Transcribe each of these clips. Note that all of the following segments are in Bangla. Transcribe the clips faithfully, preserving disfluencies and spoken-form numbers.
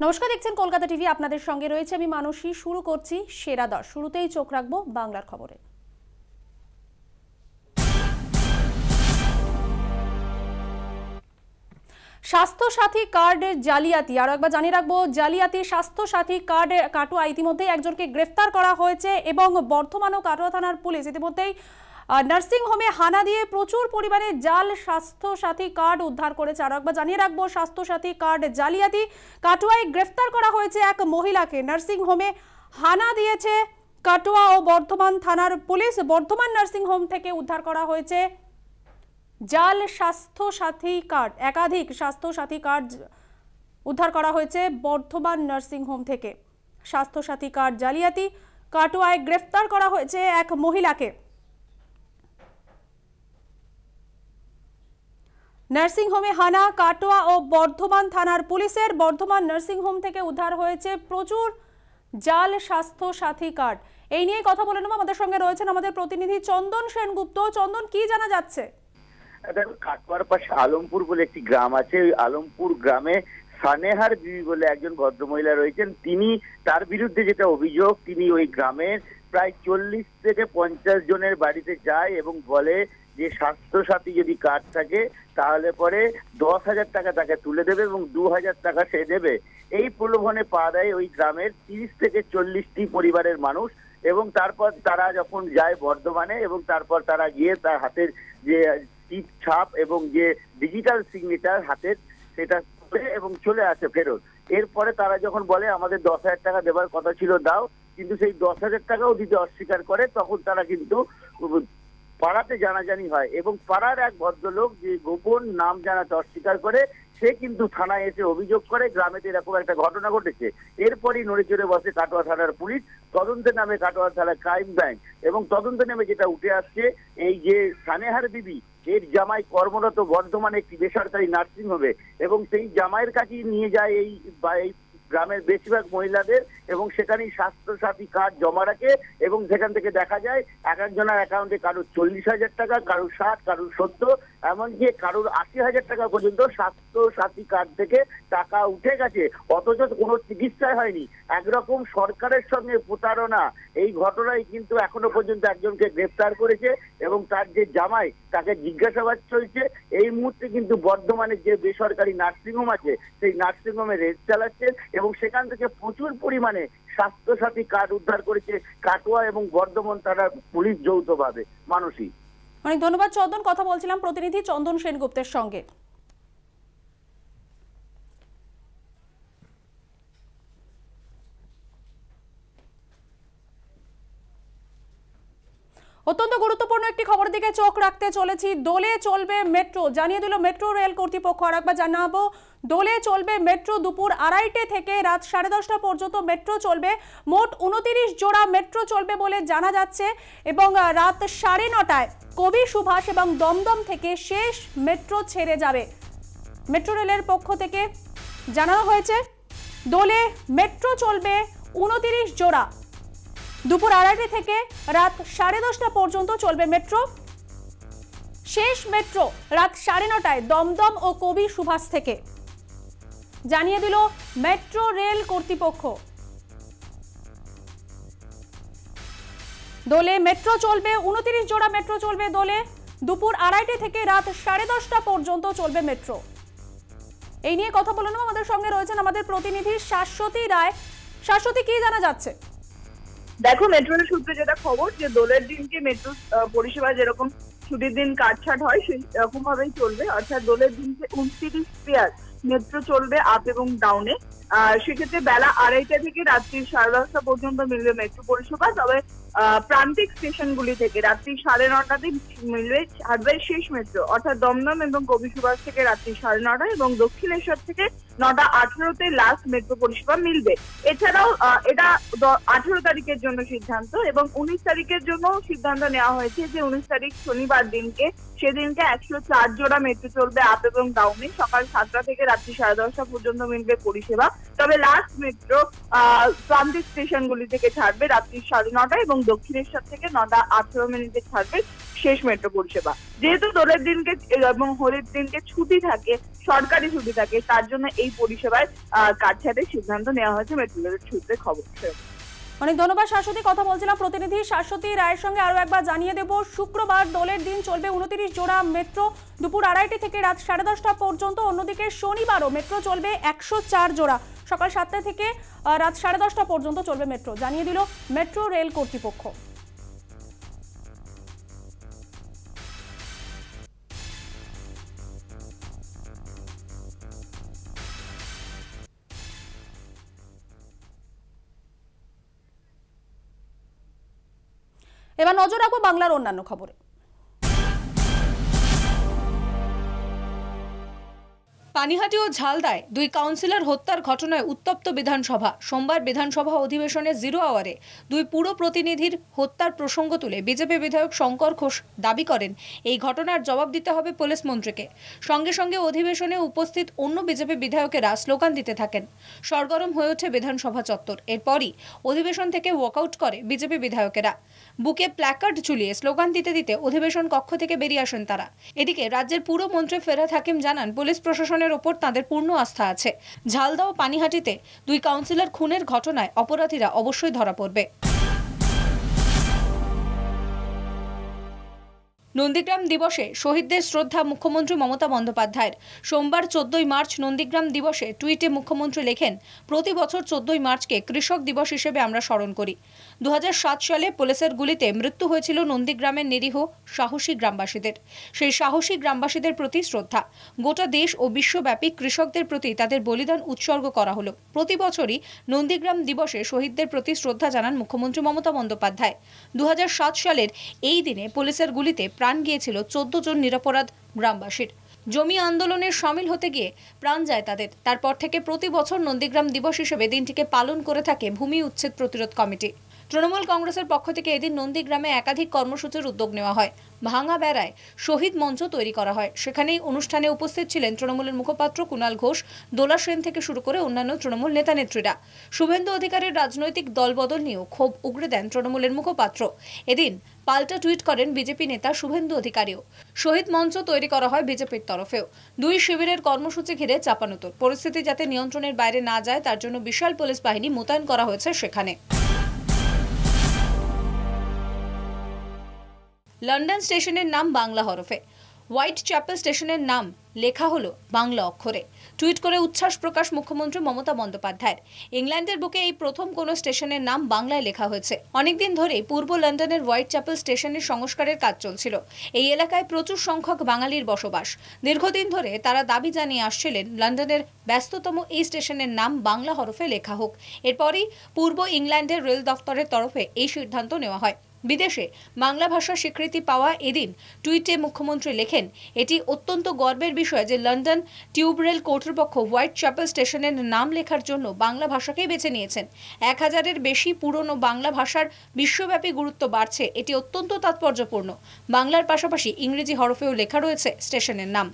নমস্কার, দেখছেন কলকাতা টিভি। আপনাদের সঙ্গে রয়েছে আমি মানসী। শুরু করছি সেরা দশ। শুরুতেই চোখ রাখবো বাংলার খবরে। স্বাস্থ্য সাথী কার্ডের জালিয়াতি, আরো একবার জানিয়ে রাখবো, জালিয়াতি স্বাস্থ্য সাথী কার্ডে কাটুয়া ইতিমধ্যেই একজনকে গ্রেফতার করা হয়েছে এবং বর্ধমান ও কাটুয়া থানার পুলিশ ইতিমধ্যেই নার্সিং হোমে হানা দিয়ে প্রচুর পরিমাণে জাল স্বাস্থ্য সাথী কার্ড উদ্ধার করেছে। আরো একবার জানিয়ে রাখবো, স্বাস্থ্য সাথী কার্ড জালিয়াতি কাটুয়ায় গ্রেফতার করা হয়েছে এক মহিলাকে। নার্সিং হোমে হানা দিয়েছে কাটুয়া ও বর্ধমান থানার পুলিশ। বর্ধমান নার্সিং হোম থেকে উদ্ধার করা হয়েছে জাল স্বাস্থ্য সাথী কার্ড। একাধিক স্বাস্থ্য সাথী কার্ড উদ্ধার করা হয়েছে বর্ধমান নার্সিং হোম থেকে। স্বাস্থ্য সাথী কার্ড জালিয়াতি কাটুয়ায় গ্রেফতার করা হয়েছে এক মহিলাকে। নার্সিং হোমে হানা কাটোয়া ও বর্ধমান থানার পুলিশের। বর্ধমান নার্সিং হোম থেকে উদ্ধার হয়েছে প্রচুর জাল স্বাস্থ্য সাথী কার্ড। এই নিয়ে কথা বলে নেব, আমাদের সঙ্গে রয়েছেন আমাদের প্রতিনিধি চন্দন সেনগুপ্ত। চন্দন, কি জানা যাচ্ছে? কাটোয়ার পাশে আলমপুর বলে একটি গ্রাম আছে, ওই আলমপুর গ্রামে সানেহার বিবি বলে একজন ভদ্রমহিলা রয়েছেন। তিনি, তার বিরুদ্ধে যেটা অভিযোগ, তিনি ওই গ্রামের প্রায় চল্লিশ থেকে পঞ্চাশ জনের বাড়িতে যায় এবং বলে যে স্বাস্থ্য সাথী যদি কার্ড থাকে তাহলে পরে দশ হাজার টাকা তাকে তুলে দেবে এবং দু হাজার টাকা সে দেবে। এই প্রলোভনে পা দেয় ওই গ্রামের তিরিশ থেকে চল্লিশটি পরিবারের মানুষ। এবং তারপর তারা যখন যায় বর্ধমানে এবং তারপর তারা গিয়ে তার হাতের যে টিপ ছাপ এবং যে ডিজিটাল সিগনেচার হাতের সেটা করে এবং চলে আসে ফেরত। এরপরে তারা যখন বলে আমাদের দশ হাজার টাকা দেওয়ার কথা ছিল দাও, কিন্তু সেই দশ হাজার টাকাও দিতে অস্বীকার করে, তখন তারা কিন্তু পাড়াতে জানাজানি হয় এবং পাড়ার এক ভদ্রলোক যে গোপন নাম জানাতে অস্বীকার করে সে কিন্তু থানায় এসে অভিযোগ করে গ্রামেতে এরকম একটা ঘটনা ঘটেছে। এরপরই নড়ে চড়ে বসে কাটোয়া থানার পুলিশ। তদন্তের নামে কাটোয়া থানা ক্রাইম ব্রাঞ্চ এবং তদন্তের নামে যেটা উঠে আসছে, এই যে সানেহার বিবি এর জামাই কর্মরত বর্ধমানে একটি বেসরকারি নার্সিং হোমে এবং সেই জামাইয়ের কাছেই নিয়ে যায় এই গ্রামের বেশিরভাগ মহিলাদের এবং সেখানেই স্বাস্থ্য সাথী কার্ড জমা রাখে এবং সেখান থেকে দেখা যায় এক একজনের অ্যাকাউন্টে কারোর চল্লিশ হাজার টাকা, কারোর ষাট, কারোর সত্তর, এমনকি কারোর আশি হাজার টাকা পর্যন্ত স্বাস্থ্য সাথী কার্ড থেকে টাকা উঠে গেছে, অথচ কোনো চিকিৎসায় হয়নি। একরকম সরকারের সঙ্গে প্রতারণা। এই ঘটনায় কিন্তু এখনো পর্যন্ত একজনকে গ্রেফতার করেছে এবং তার যে জামাই তাকে জিজ্ঞাসাবাদ চলছে। এই মুহূর্তে কিন্তু বর্ধমানের যে বেসরকারি নার্সিংহোম আছে সেই নার্সিংহোমে রেড চালাচ্ছে এবং সেখান থেকে প্রচুর পরিমাণে স্বাস্থ্য সাথী কার্ড উদ্ধার করেছে কাটোয়া এবং বর্ধমান থানার পুলিশ যৌথভাবে। মানসী, অনেক ধন্যবাদ চন্দন। কথা বলছিলাম প্রতিনিধি চন্দন সেনগুপ্তের সঙ্গে। অত্যন্ত গুরুত্বপূর্ণ একটি খবর দিকে চোখ রাখতে চলেছি। দোলে চলবে মেট্রো, জানিয়ে দিল মেট্রো রেল কর্তৃপক্ষ। আর একবার জানাবো, দোলে চলবে মেট্রো। দুপুর আড়াইটে থেকে রাত সাড়ে দশটা পর্যন্ত মেট্রো চলবে। মোট উনতিরিশ জোড়া মেট্রো চলবে বলে জানা যাচ্ছে এবং রাত সাড়ে নটায় কবি সুভাষ এবং দমদম থেকে শেষ মেট্রো ছেড়ে যাবে। মেট্রো রেলের পক্ষ থেকে জানানো হয়েছে দোলে মেট্রো চলবে উনতিরিশ জোড়া। দুপুর আড়াইটে থেকে রাত সাড়ে দশটা পর্যন্ত চলবে মেট্রো। শেষ মেট্রো রাত সাড়ে নটায় দমদম ও কবি সুভাষ থেকে, জানিয়ে দিল মেট্রো রেল কর্তৃপক্ষ। দোলে মেট্রো চলবে, উনতিরিশ জোড়া মেট্রো চলবে দোলে। দুপুর আড়াইটে থেকে রাত সাড়ে দশটা পর্যন্ত চলবে মেট্রো। এই নিয়ে কথা বলে নেব, আমাদের সঙ্গে রয়েছেন আমাদের প্রতিনিধি শাশ্বতী রায়। শাশ্বতী, কি জানা যাচ্ছে? দেখো, মেট্রোর সূত্রে যেটা খবর, যে দোলের দিনকে মেট্রো পরিষেবা যেরকম ছুটির দিন কাটছাট হয় সেই রকম ভাবেই চলবে। অর্থাৎ দোলের দিনকে উনত্রিশ পেয়ার মেট্রো চলবে আপ এবং ডাউনে। আহ সেক্ষেত্রে বেলা আড়াইটা থেকে রাত্রি সাড়ে দশটা পর্যন্ত মিলবে মেট্রো পরিষেবা। তবে আহ প্রান্তিক স্টেশনগুলি থেকে রাত্রি সাড়ে নটাতে মিলবে ছাড়বে শেষ মেট্রো, অর্থাৎ দমদম এবং কবি সুভাষ থেকে রাত্রি সাড়ে নটা এবং দক্ষিণেশ্বর থেকে নটা আঠেরোতে লাস্ট মেট্রো পরিষেবা মিলবে। এছাড়াও এটা আঠেরো তারিখের জন্য সিদ্ধান্ত এবং উনিশ তারিখের জন্য সিদ্ধান্ত নেওয়া হয়েছে যে উনিশ তারিখ শনিবার দিনকে সেদিনকে একশো চার জোড়া মেট্রো চলবে আপ এবং ডাউনে। সকাল সাতটা থেকে রাত্রি সাড়ে দশটা পর্যন্ত মিলবে পরিষেবা। তবে লাস্ট মেট্রো আহ প্রান্তিক স্টেশনগুলি থেকে ছাড়বে রাত্রি সাড়ে নটা এবং দক্ষিণেশ্বর থেকে নটা আঠেরো মিনিটে ছাড়বে শেষ মেট্রো পরিষেবা। যেহেতু দোলের দিনকে এবং হোলির দিনকে ছুটি থাকে, সরকারি ছুটি থাকে, তার জন্য এই পরিষেবায় কাটছাঁটের সিদ্ধান্ত নেওয়া হয়েছে মেট্রো রেলের সূত্রে খবর। অনেক ধন্যবাদ শাশ্বতী। কথা বলছিলাম প্রতিনিধি শাশ্বতী রায়ের সঙ্গে। আরো একবার জানিয়ে দেব, শুক্রবার দোলের দিন চলবে উনত্রিশ জোড়া মেট্রো দুপুর আড়াইটে থেকে রাত সাড়ে দশটা পর্যন্ত। অন্যদিকে শনিবারও মেট্রো চলবে একশো চার জোড়া, সকাল সাতটা থেকে রাত সাড়ে দশটা পর্যন্ত চলবে মেট্রো, জানিয়ে দিল মেট্রো রেল কর্তৃপক্ষ। এবার নজর রাখবো বাংলার অন্যান্য খবরে। পানিহাটি ও ঝালদায় দুই কাউন্সিলর হত্যার ঘটনায় উত্তপ্ত বিধানসভা। সোমবার বিধানসভা অধিবেশনে জিরো আওয়ারে দুই পুর প্রতিনিধির হত্যার প্রসঙ্গ তুলে বিজেপি বিধায়ক শঙ্কর ঘোষ দাবি করেন এই ঘটনার জবাব দিতে হবে পুলিশ মন্ত্রীকে। সঙ্গে সঙ্গে অধিবেশনে উপস্থিত অন্য বিজেপি বিধায়কেরা স্লোগান দিতে থাকেন। সরগরম হয়ে ওঠে বিধানসভা চত্বর। এরপরই অধিবেশন থেকে ওয়াকআউট করে বিজেপি বিধায়কেরা। বুকে প্ল্যাকার্ড ঝুলিয়ে স্লোগান দিতে দিতে অধিবেশন কক্ষ থেকে বেরিয়ে আসেন তারা। এদিকে রাজ্যের পুরমন্ত্রী ফেরাদ হাকিম জানান, পুলিশ প্রশাসনের ওপর তাদের পূর্ণ আস্থা আছে। ঝালদা ও পানিহাটিতে দুই কাউন্সিলর খুনের ঘটনায় অপরাধীরা অবশ্যই ধরা পড়বে। নন্দীগ্রাম দিবসে শহীদদের শ্রদ্ধা মুখ্যমন্ত্রী মমতা বন্দ্যোপাধ্যায়ের। সোমবার চোদ্দই মার্চ নন্দীগ্রাম দিবসে টুইটে মুখ্যমন্ত্রী লেখেন, প্রতি বছর চোদ্দই মার্চকে কৃষক দিবস হিসেবে আমরা স্মরণ করি। দু হাজার সাত সালে পুলিশের গুলিতে মৃত্যু হয়েছিল নন্দীগ্রামের নিরীহ সাহসী গ্রামবাসীদের। সেই সাহসী গ্রামবাসীদের প্রতি শ্রদ্ধা। গোটা দেশ ও বিশ্বব্যাপী কৃষকদের প্রতি তাদের বলিদান উৎসর্গ করা হলো। প্রতি বছরই নন্দীগ্রাম দিবসে শহীদদের প্রতি শ্রদ্ধা জানান মুখ্যমন্ত্রী মমতা বন্দ্যোপাধ্যায়। দু হাজার সাত সালের এই দিনে পুলিশের গুলিতে প্রাণ গিয়েছিল চোদ্দ জন নিরপরাধ গ্রামবাসীর। জমি আন্দোলনের সামিল হতে গিয়ে প্রাণ যায় তাদের। তারপর থেকে প্রতি বছর নন্দীগ্রাম দিবস হিসেবে দিনটিকে পালন করে থাকে ভূমি উচ্ছেদ প্রতিরোধ কমিটি। তৃণমূল কংগ্রেসের পক্ষ থেকে এদিন নন্দীগ্রামে একাধিক কর্মসূচির উদ্যোগ নেওয়া হয়। ভাঙা বেড়ায় শহীদ মঞ্চ তৈরি করা হয়। সেখানেই অনুষ্ঠানে উপস্থিত ছিলেন তৃণমূলের মুখপাত্র কুণাল ঘোষ, দোলা সেন থেকে শুরু করে অন্যান্য তৃণমূল নেতা নেত্রীরা। শুভেন্দু অধিকারীর রাজনৈতিক দলবদল নিয়েও ক্ষোভ উগরে দেন তৃণমূলের মুখপাত্র। এদিন পাল্টা টুইট করেন বিজেপি নেতা শুভেন্দু অধিকারীও। শহীদ মঞ্চ তৈরি করা হয় বিজেপির তরফেও। দুই শিবিরের কর্মসূচি ঘিরে চাপানুতোর। পরিস্থিতি যাতে নিয়ন্ত্রণের বাইরে না যায় তার জন্য বিশাল পুলিশ বাহিনী মোতায়েন করা হয়েছে সেখানে। লন্ডন স্টেশনের নাম বাংলা হরফে। হোয়াইট চ্যাপেল স্টেশনের নাম লেখা হলো বাংলা অক্ষরে। টুইট করে উচ্ছ্বাস প্রকাশ মুখ্যমন্ত্রী মমতা বন্দ্যোপাধ্যায়ের। ইংল্যান্ডের বুকে এই প্রথম কোনো স্টেশনের নাম বাংলায় লেখা হয়েছে। অনেকদিন ধরেই পূর্ব লন্ডনের হোয়াইট চ্যাপেল স্টেশনের সংস্কারের কাজ চলছিল। এই এলাকায় প্রচুর সংখ্যক বাঙালির বসবাস। দীর্ঘদিন ধরে তারা দাবি জানিয়ে আসছিলেন লন্ডনের ব্যস্ততম এই স্টেশনের নাম বাংলা হরফে লেখা হোক। এরপরই পূর্ব ইংল্যান্ডের রেল দফতরের তরফে এই সিদ্ধান্ত নেওয়া হয়। বিদেশে বাংলা ভাষা স্বীকৃতি পাওয়া এদিন টুইটে মুখ্যমন্ত্রী লেখেন, এটি অত্যন্ত গর্বের বিষয় যে লন্ডন টিউব রেল কর্তৃপক্ষ হোয়াইট চ্যাপেল স্টেশনের নাম লেখার জন্য বাংলা ভাষাকেই বেছে নিয়েছেন। এক হাজারের বেশি পুরনো বাংলা ভাষার বিশ্বব্যাপী গুরুত্ব বাড়ছে। এটি অত্যন্ত তাৎপর্যপূর্ণ। বাংলার পাশাপাশি ইংরেজি হরফেও লেখা রয়েছে স্টেশনের নাম।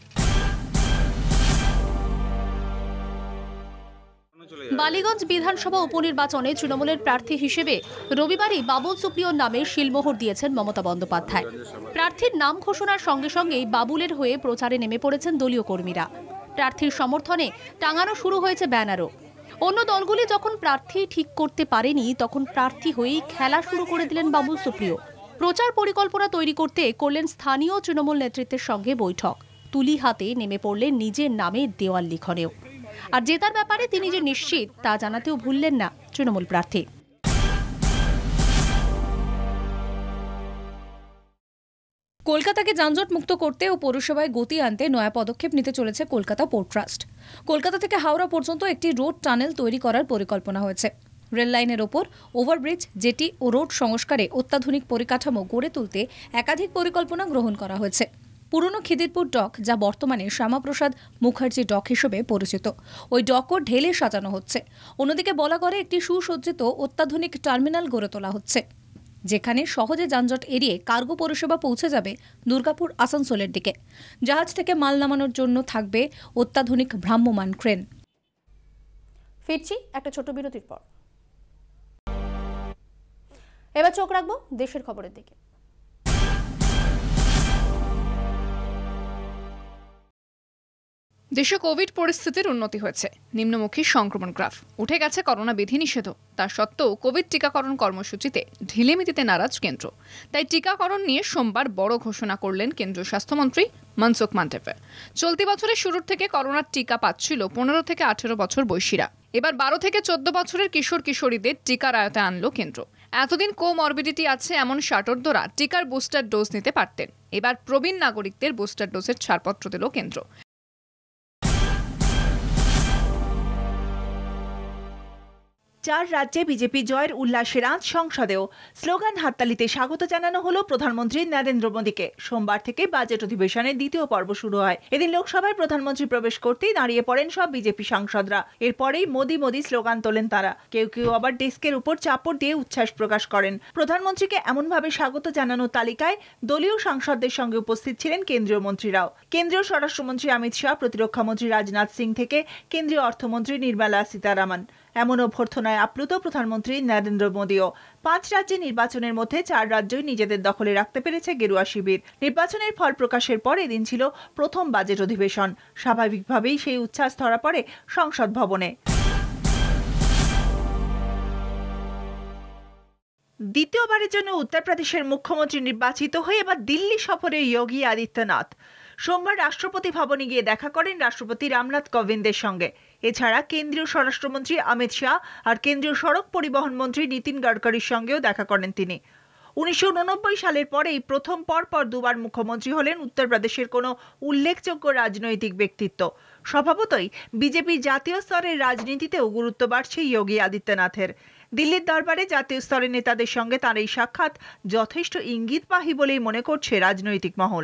বালিগঞ্জ বিধানসভা উপনির্বাচনে তৃণমূলের প্রার্থী হিসেবে রবিবারই বাবুল সুপ্রিয়র নামে শিলমোহর দিয়েছেন মমতা বন্দ্যোপাধ্যায়। প্রার্থীর নাম ঘোষণার সঙ্গে সঙ্গেই বাবুলের হয়ে প্রচারে নেমে পড়েছেন দলীয় কর্মীরা। প্রার্থীর সমর্থনে টাঙানো শুরু হয়েছে ব্যানারও। অন্য দলগুলি যখন প্রার্থী ঠিক করতে পারেনি তখন প্রার্থী হয়েই খেলা শুরু করে দিলেন বাবুল সুপ্রিয়। প্রচার পরিকল্পনা তৈরি করতে করলেন স্থানীয় তৃণমূল নেতৃত্বের সঙ্গে বৈঠক। তুলি হাতে নেমে পড়লেন নিজের নামে দেওয়াল লিখনেও। আর জেতার ব্যাপারে তিনি যে নিশ্চিত তা জানাতেও ভুললেন না তৃণমূল প্রার্থী। কলকাতাকে যানজট মুক্ত করতে ও পৌরসভায় গতি আনতে নয়া পদক্ষেপ নিতে চলেছে কলকাতা পোর্ট ট্রাস্ট। কলকাতা থেকে হাওড়া পর্যন্ত একটি রোড টানেল তৈরি করার পরিকল্পনা হয়েছে। রেল লাইনের ওপর ওভারব্রিজ, জেটি ও রোড সংস্কারে অত্যাধুনিক পরিকাঠামো গড়ে তুলতে একাধিক পরিকল্পনা গ্রহণ করা হয়েছে। পুরনো খিদিরপুর ডক, যা বর্তমানে শ্যামাপ্রসাদ মুখার্জি ডক হিসেবে পরিচিত, ওই ডকও ঢেলে সাজানো হচ্ছে। অন্যদিকে বলাগড়ে একটি সুসজ্জিত অত্যাধুনিক টার্মিনাল গড়ে তোলা হচ্ছে, যেখানে সহজে যানজট এড়িয়ে কার্গো পরিষেবা পৌঁছে যাবে দুর্গাপুর আসানসোলের দিকে। জাহাজ থেকে মাল নামানোর জন্য থাকবে অত্যাধুনিক ভ্রাম্যমাণ ক্রেন। ফিরছি একটা ছোট বিরতির পর। এবার চোখ রাখবো দেশের খবরের দিকে। দেশে কোভিড পরিস্থিতির উন্নতি হয়েছে, নিম্নমুখী সংক্রমণ গ্রাফ, উঠে গেছে করোনা বিধিনিষেধ। তা সত্ত্বেও কোভিড টিকাকরণ কর্মসূচিতে ঢিলেমি দিতে নারাজ কেন্দ্র। তাই টিকাকরণ নিয়ে সোমবার বড় ঘোষণা করলেন কেন্দ্রীয় স্বাস্থ্যমন্ত্রী মনসুখ মান্ডভিয়া। চলতি বছরের শুরুর থেকে করোনার টিকা পাচ্ছিল পনেরো থেকে আঠেরো বছর বয়সীরা। এবার বারো থেকে চোদ্দ বছরের কিশোর কিশোরীদের টিকার আয়তে আনলো কেন্দ্র। এতদিন কোমরবিডিটি আছে এমন ষাটোর্ধ্বরা টিকার বুস্টার ডোজ নিতে পারতেন। এবার প্রবীণ নাগরিকদের বুস্টার ডোজের ছাড়পত্র দিল কেন্দ্র। চার রাজ্যে বিজেপি জয়ের উল্লাসের আজ সংসদেও স্লোগান হাততালিতে স্বাগত জানানো হলো প্রধানমন্ত্রী নরেন্দ্র মোদীকে। সোমবার থেকে বাজেট অধিবেশনের দ্বিতীয় পর্ব শুরু হয়। এদিন লোকসভায় প্রধানমন্ত্রী প্রবেশ করতেই দাঁড়িয়ে পড়েন সব বিজেপি সাংসদরা। এরপরেই মোদি মোদি স্লোগান তোলেন তারা। কেউ কেউ আবার ডেস্কের উপর চাপড় দিয়ে উচ্ছ্বাস প্রকাশ করেন। প্রধানমন্ত্রীকে এমনভাবে স্বাগত জানানোর তালিকায় দলীয় সাংসদদের সঙ্গে উপস্থিত ছিলেন কেন্দ্রীয় মন্ত্রীরাও। কেন্দ্রীয় স্বরাষ্ট্রমন্ত্রী অমিত শাহ, প্রতিরক্ষামন্ত্রী রাজনাথ সিং থেকে কেন্দ্রীয় অর্থমন্ত্রী নির্মলা সীতারামন। এমন অভ্যর্থনায় আপ্লুত প্রধানমন্ত্রী নরেন্দ্র মোদীও। পাঁচ রাজ্যে নির্বাচনের মধ্যে চার রাজ্যই নিজেদের দখলে রাখতে পেরেছে গেরুয়া শিবির। নির্বাচনের ফল প্রকাশের পর এদিন ছিল প্রথম বাজেট অধিবেশন। স্বাভাবিকভাবেই সেই উচ্ছ্বাস ধরা পড়ে সংসদ ভবনে। দ্বিতীয়বারের জন্য উত্তরপ্রদেশের মুখ্যমন্ত্রী নির্বাচিত হয়ে এবার দিল্লি সফরে যোগী আদিত্যনাথ। সোমবার রাষ্ট্রপতি ভবনে গিয়ে দেখা করেন রাষ্ট্রপতি রামনাথ কোবিন্দের সঙ্গে। এছাড়া কেন্দ্রীয় স্বরাষ্ট্রমন্ত্রী অমিত শাহ আর কেন্দ্রীয় সড়ক পরিবহন মন্ত্রী নীতিন গডকরির সঙ্গেও দেখা করেন তিনি। উনিশশো উননব্বই সালের পরেই প্রথম পরপর দুবার মুখ্যমন্ত্রী হলেন উত্তরপ্রদেশের কোনো উল্লেখযোগ্য রাজনৈতিক ব্যক্তিত্ব। স্বভাবতই বিজেপির জাতীয় স্তরের রাজনীতিতেও গুরুত্ব বাড়ছে যোগী আদিত্যনাথের। দিল্লির দরবারে জাতীয় স্তরের নেতাদের সঙ্গে তাঁর এই সাক্ষাৎ যথেষ্ট ইঙ্গিতবাহী বলেই মনে করছে রাজনৈতিক মহল।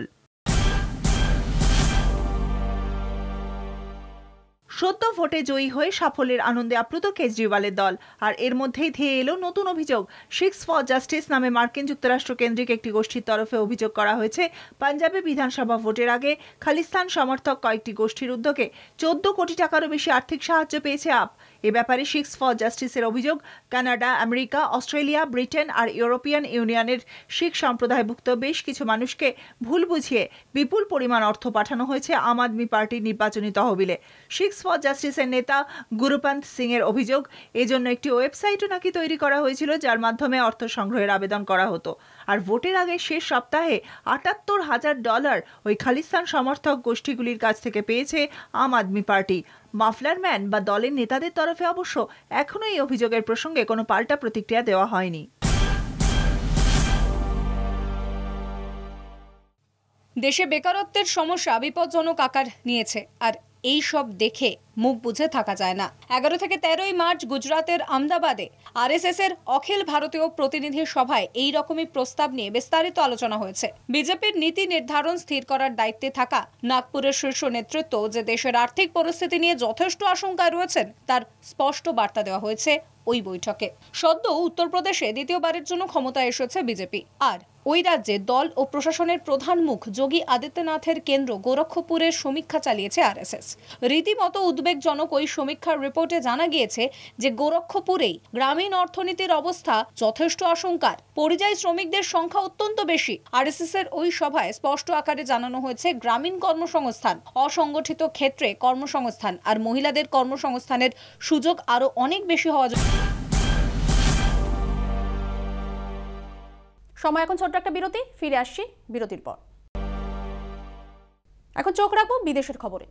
সদ্য ভোটে জয়ী হয়ে সাফল্যের আনন্দে আপ্লুত কেজরিওয়ালের দল। আর এর মধ্যেই ধেয়ে এলো নতুন অভিযোগ। সিক্স ফর জাস্টিস নামে মার্কিন যুক্তরাষ্ট্র কেন্দ্রিক একটি গোষ্ঠীর তরফে অভিযোগ করা হয়েছে পাঞ্জাবে বিধানসভা ভোটের আগে খালিস্তান সমর্থক কয়েকটি গোষ্ঠীর উদ্যোগে চোদ্দ কোটি টাকারও বেশি আর্থিক সাহায্য পেয়েছে আপ। এ ব্যাপারে সিক্স ফর জাস্টিসের অভিযোগ, কানাডা, আমেরিকা, অস্ট্রেলিয়া, ব্রিটেন আর ইউরোপিয়ান ইউনিয়নের শিখ সম্প্রদায়ভুক্ত বেশ কিছু মানুষকে ভুল বুঝিয়ে বিপুল পরিমাণ অর্থ পাঠানো হয়েছে আম আদমি পার্টির নির্বাচনী তহবিলে। সিক্স ফর জাস্টিসের নেতা গুরুপন্ত সিং এর অভিযোগ, এজন্য একটি ওয়েবসাইটও নাকি তৈরি করা হয়েছিল যার মাধ্যমে অর্থ সংগ্রহের আবেদন করা হতো। আর ভোটের আগে শেষ সপ্তাহে আটাত্তর হাজার ডলার ওই খালিস্তান সমর্থক গোষ্ঠীগুলির কাছ থেকে পেয়েছে Aam Aadmi party. Muffler man বা দলের নেতাদের তরফে অবশ্য এখনো এই অভিযোগের প্রসঙ্গে কোনো পাল্টা প্রতিক্রিয়া দেওয়া হয়নি। দেশে বেকারত্বের সমস্যা বিপজ্জনক আকার নিয়েছে, আর এই সব দেখে মুখ বুঝে থাকা যায় না। এগারো থেকে তেরোই মার্চ গুজরাতের আহমেদাবাদে আরএসএস এর অখিল ভারতীয় প্রতিনিধি সভায় এই রকমই প্রস্তাব নিয়ে বিস্তারিত আলোচনা হয়েছে। বিজেপির নীতি নির্ধারণ স্থির করার দায়িত্বে থাকা নাগপুরের শীর্ষ নেতৃত্ব যে দেশের আর্থিক পরিস্থিতি নিয়ে যথেষ্ট আশঙ্কায় রয়েছেন তার স্পষ্ট বার্তা দেওয়া হয়েছে ওই বৈঠকে। সদ্য উত্তরপ্রদেশে দ্বিতীয়বারের জন্য ক্ষমতায় এসেছে বিজেপি, আর ওই রাজ্যে দল ও প্রশাসনের প্রধান মুখ যোগী আদিত্যনাথের কেন্দ্র গোরক্ষপুরের সমীক্ষা চালিয়েছে আরএসএস। রীতিমতো উদ্বেগজনক ওই সমীক্ষার রিপোর্টে জানা গিয়েছে যে গোরক্ষপুরেই গ্রামীণ অর্থনীতির অবস্থা যথেষ্ট আশঙ্কার। পরিযায়ী শ্রমিকদের সংখ্যা অত্যন্ত বেশি। আরএসএস এর ওই সভায় স্পষ্ট আকারে জানানো হয়েছে গ্রামীণ কর্মসংস্থান, অসংগঠিত ক্ষেত্রে কর্মসংস্থান আর মহিলাদের কর্মসংস্থানের সুযোগ আরো অনেক বেশি হওয়া। সময় এখন ছোট্ট একটা বিরতি, ফিরে আসছি বিরতির পর। এখন চোখ রাখবো বিদেশের খবরে।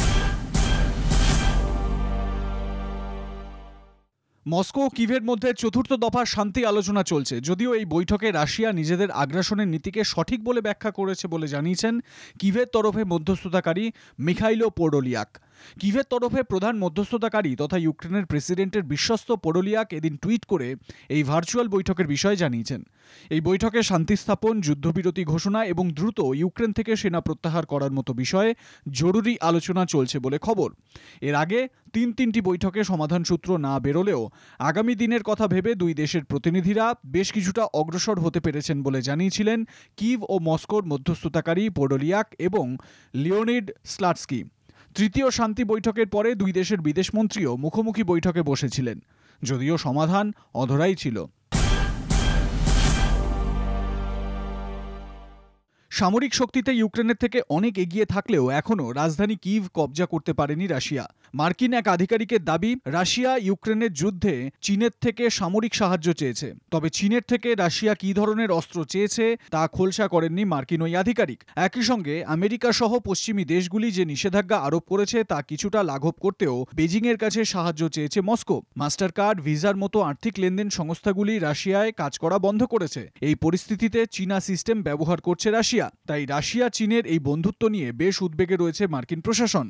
মস্কো ও কিভের মধ্যে চতুর্থ দফার শান্তি আলোচনা চলছে। যদিও এই বৈঠকে রাশিয়া নিজেদের আগ্রাসনের নীতিকে সঠিক বলে ব্যাখ্যা করেছে বলে জানিয়েছেন কিভের তরফে মধ্যস্থতাকারী মিখাইলো পোডোলিয়াক। কিভের তরফে প্রধান মধ্যস্থতাকারী তথা ইউক্রেনের প্রেসিডেন্টের বিশ্বস্ত পোডোলিয়াক এদিন টুইট করে এই ভার্চুয়াল বৈঠকের বিষয়ে জানিয়েছেন। এই বৈঠকে শান্তি স্থাপন, যুদ্ধবিরতি ঘোষণা এবং দ্রুত ইউক্রেন থেকে সেনা প্রত্যাহার করার মতো বিষয়ে জরুরি আলোচনা চলছে বলে খবর। এর আগে তিন তিনটি বৈঠকে সমাধান সূত্র না বেরোলেও আগামী দিনের কথা ভেবে দুই দেশের প্রতিনিধিরা বেশ কিছুটা অগ্রসর হতে পেরেছেন বলে জানিয়েছিলেন কিভ ও মস্কোর মধ্যস্থতাকারী পোডোলিয়াক এবং লিওনিড স্লাটস্কি। তৃতীয় শান্তি বৈঠকের পরে দুই দেশের বিদেশমন্ত্রীও মুখোমুখি বৈঠকে বসেছিলেন, যদিও সমাধান অধরাই ছিল। সামরিক শক্তিতে ইউক্রেনের থেকে অনেক এগিয়ে থাকলেও এখনও রাজধানী কিভ কবজা করতে পারেনি রাশিয়া। মার্কিন এক আধিকারিকের দাবি, রাশিয়া ইউক্রেনের যুদ্ধে চীনের থেকে সামরিক সাহায্য চেয়েছে। তবে চীনের থেকে রাশিয়া কী ধরনের অস্ত্র চেয়েছে তা খোলসা করেননি মার্কিন ওই আধিকারিক। একই সঙ্গে আমেরিকা সহ পশ্চিমী দেশগুলি যে নিষেধাজ্ঞা আরোপ করেছে তা কিছুটা লাঘব করতেও বেজিংয়ের কাছে সাহায্য চেয়েছে মস্কো। মাস্টার কার্ড, ভিসার মতো আর্থিক লেনদেন সংস্থাগুলি রাশিয়ায় কাজ করা বন্ধ করেছে। এই পরিস্থিতিতে চীনা সিস্টেম ব্যবহার করছে রাশিয়া। তাই রাশিয়া চীনের এই বন্ধুত্ব নিয়ে বেশ উদ্বেগে রয়েছে মার্কিন প্রশাসন।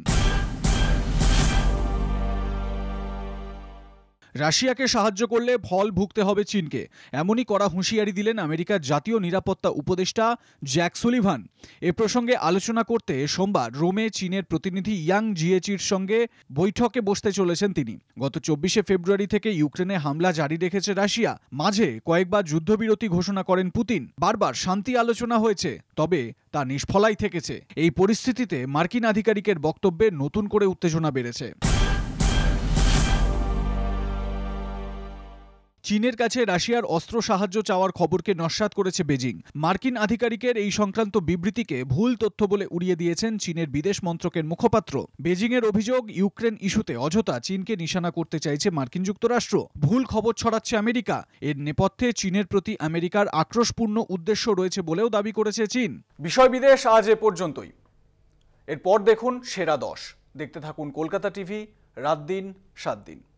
রাশিয়াকে সাহায্য করলে ফল ভুগতে হবে চীনকে, এমনই কড়া হুঁশিয়ারি দিলেন আমেরিকার জাতীয় নিরাপত্তা উপদেষ্টা জ্যাক সুলিভান। এ প্রসঙ্গে আলোচনা করতে সোমবার রোমে চীনের প্রতিনিধি ইয়াং জিয়েচির সঙ্গে বৈঠকে বসতে চলেছেন তিনি। গত চব্বিশে ফেব্রুয়ারি থেকে ইউক্রেনে হামলা জারি রেখেছে রাশিয়া। মাঝে কয়েকবার যুদ্ধবিরতি ঘোষণা করেন পুতিন। বারবার শান্তি আলোচনা হয়েছে, তবে তা নিষ্ফলাই থেকেছে। এই পরিস্থিতিতে মার্কিন আধিকারিকের বক্তব্যে নতুন করে উত্তেজনা বেড়েছে। চীনের কাছে রাশিয়ার অস্ত্র সাহায্য চাওয়ার খবরকে নস্যাৎ করেছে বেজিং। মার্কিন আধিকারিকের এই সংক্রান্ত বিবৃতিকে ভুল তথ্য বলে উড়িয়ে দিয়েছেন চীনের বিদেশ মন্ত্রকের মুখপাত্র। বেজিংয়ের অভিযোগ, ইউক্রেন ইস্যুতে অযথা চীনকে নিশানা করতে চাইছে মার্কিন যুক্তরাষ্ট্র। ভুল খবর ছড়াচ্ছে আমেরিকা। এর নেপথ্যে চীনের প্রতি আমেরিকার আক্রোশপূর্ণ উদ্দেশ্য রয়েছে বলেও দাবি করেছে চীন। বিষয় বিদেশ আজ এ পর্যন্তই। এরপর দেখুন সেরা দশ। দেখতে থাকুন কলকাতা টিভি, রাত দিন সাত দিন।